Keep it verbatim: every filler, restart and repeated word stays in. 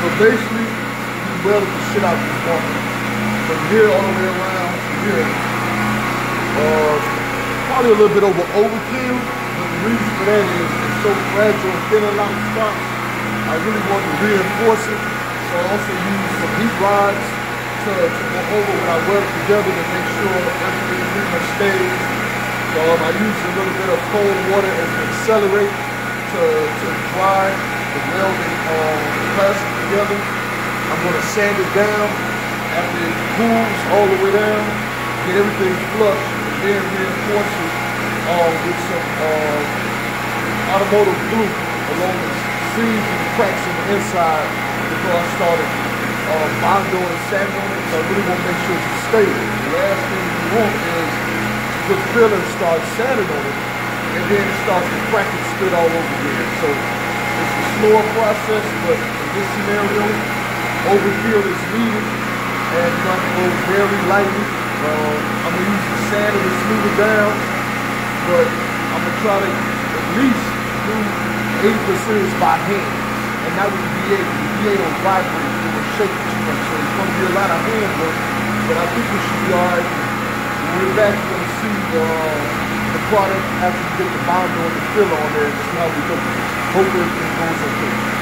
So basically, you welded the shit out this bumper. From here all the way around to here. Uh, probably a little bit over overkill, but the reason for that is it's so fragile and thin a lot of spots. I really want to reinforce it. So I also use some heat rods to, to go over when I weld it together to make sure everything pretty much stays. So um, I use a little bit of cold water as an accelerate to, to dry the welding um, plastic together. I'm going to sand it down after it cools all the way down, get everything flush, and then reinforce it um, with some uh, automotive glue along the seams and cracks in the inside before I started uh, bondo and sanding on it. So I really want to make sure it's stable. The last thing you want is to put filler and start sanding on it, and then it starts to crack and split all over again. So it's a slower process, but in this scenario, overkill is needed, and you're going to go very lightly. Uh, I'm going to use the sander to smooth it down, but I'm going to try to at least do eighty percent by hand, and not with the V eight. The V eight will vibrate, it will shake it too much, so it's going to be a lot of hand work, but I think it should be alright. When we're back, we're going to see the, uh, the product after we get the bondo and the filler on there and see how we look. Hope everything goes okay.